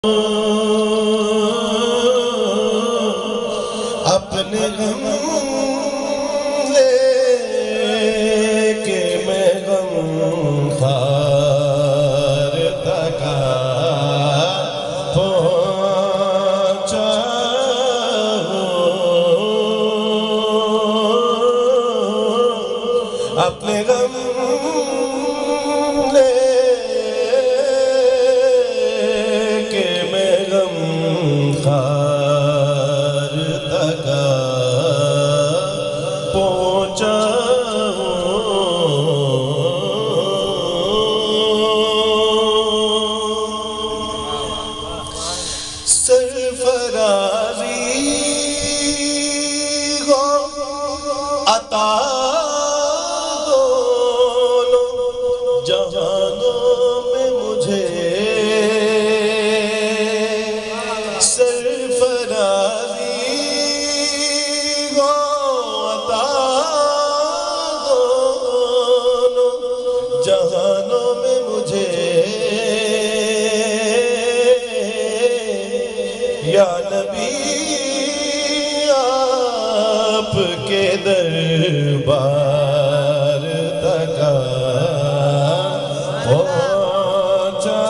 اپنے غم لے کے میں غم خار تک پہنچا ہوں، اپنے غم لے کے میں غم خار تک پہنچا سرفرازی ہو عطا دونوں جہانوں میں مجھے، سرفرازی ہو عطا دونوں جہانوں میں مجھے، یا نبی آپ کے دربار تک پہنچا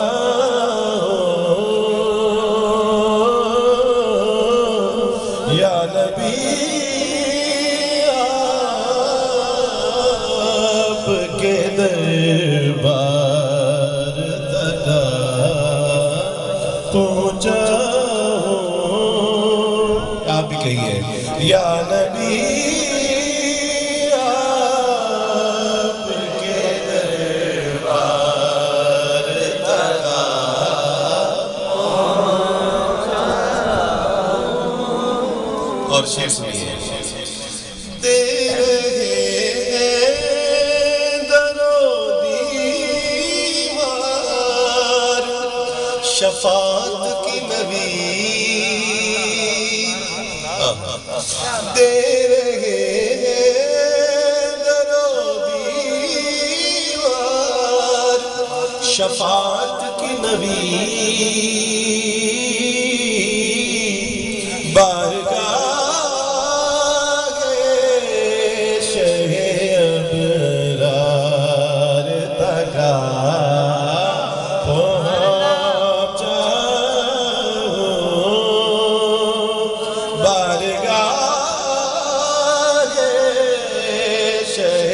ہوں، یا نبی آپ کے دربار تک پہنچا ہوں۔ آپ بھی کہیے یا نبی آپ کے دربار تک پہنچا، اور شعر سنیے، دے رہے ہیں در و دیوار شفاعت کی نبی، دے رہے ہیں در و دیوار شفاعت کی نبی، بارگاہ شہ ابرار تک پہنچا ہوں، بارگاہ شہ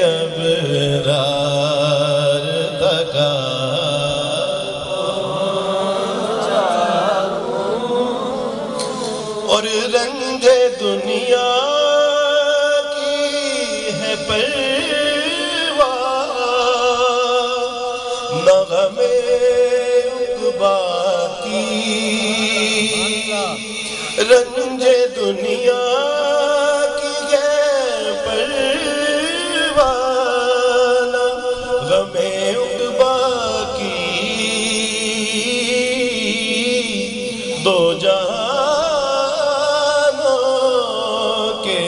ابرار تک پہنچا ہوں، اور رنج دنیا کی ہے پرواہ، نہ غم عقبیٰ کی، رنج دنیا کی ہے پرواہ، نہ غم عقبیٰ کی، دو جہانوں کے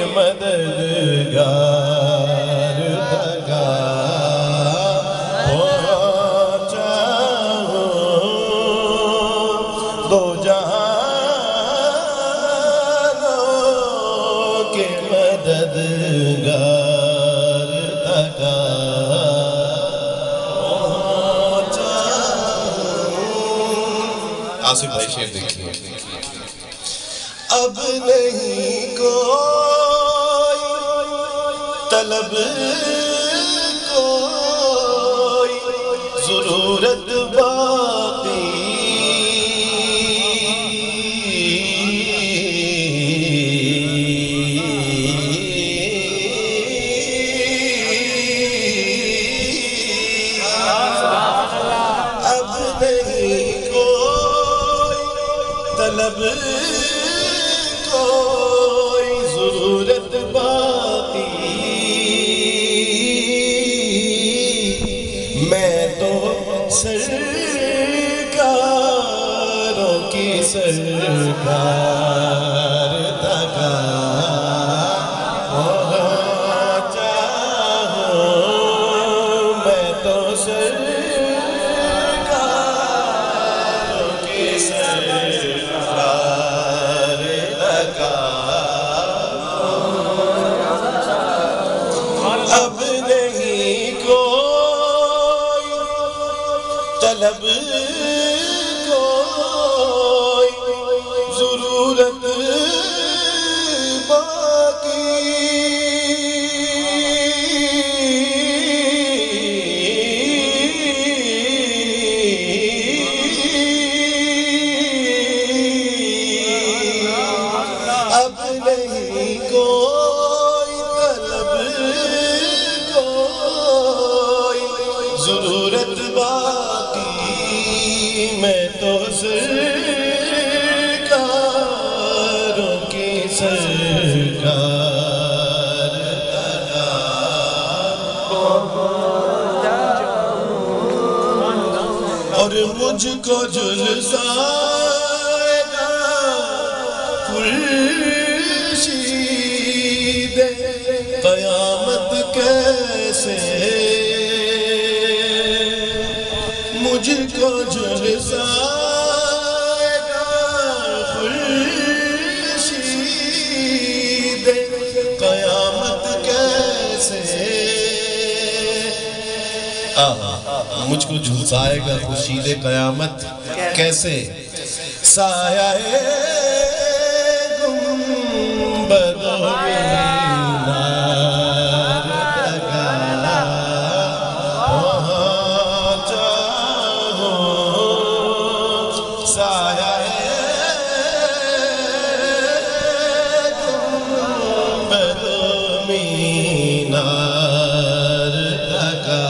مددگار تک پہنچا ہوں، دو جہانوں کے مددگار تک پہنچا ہوں۔ آصف بھائی شعر دیکھیے، اب نہیں کوئی طلب کوئی ضرورت باقی، اب نہیں کوئی طلب کوئی ضرورت باقی، میں تو سرکاروں کی سرکار تک پہنچا ہوں، میں تو سرکاروں کی سرکار لگا اب نہیں کوئی طلب کوئی ضرورت باقی اب نہیں کوئی طلب کوئی ضرورت باقی میں تو سرکاروں کی سرکار اور مجھ کو جلسائے گا خورشید قیامت کیسے مجھ کو جلسائے گا خورشید قیامت کیسے مجھ کو جھلسائے گا خورشید قیامت کیسے سایہ گنبد و مینار لگا وہاں چاہو سایہ گنبد و مینار لگا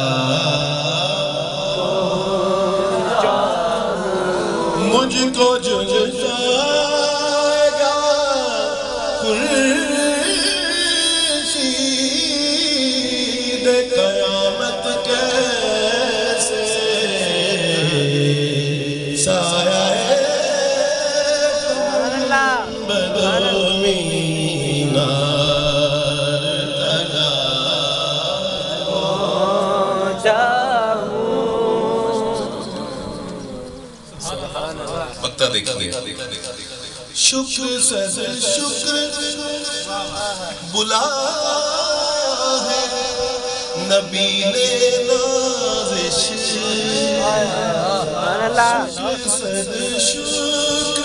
مجھ کو جلسائے گا خورشید قیامت کیسے سایہ گنبد و مینار لگا مقطع دیکھئے شکر صد شکر بلایا ہے نبی نے نازش شکر صد شکر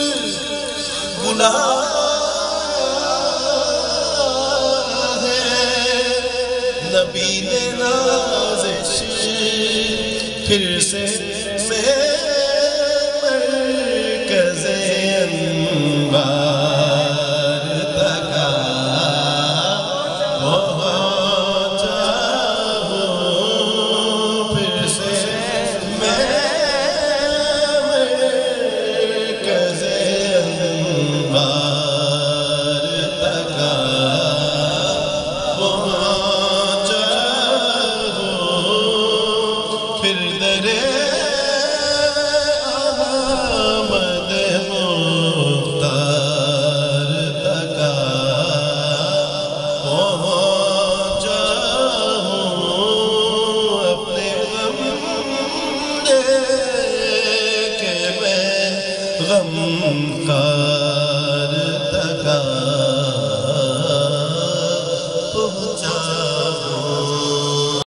بلایا ہے نبی نے نازش پھر سے مرکز انوار تکا وہاں چاہو پھر سے مرکز انوار تکا وہاں چاہو پھر در احمد مختار تکا وہاں چاہو اپنے غم دے کے میں غم کا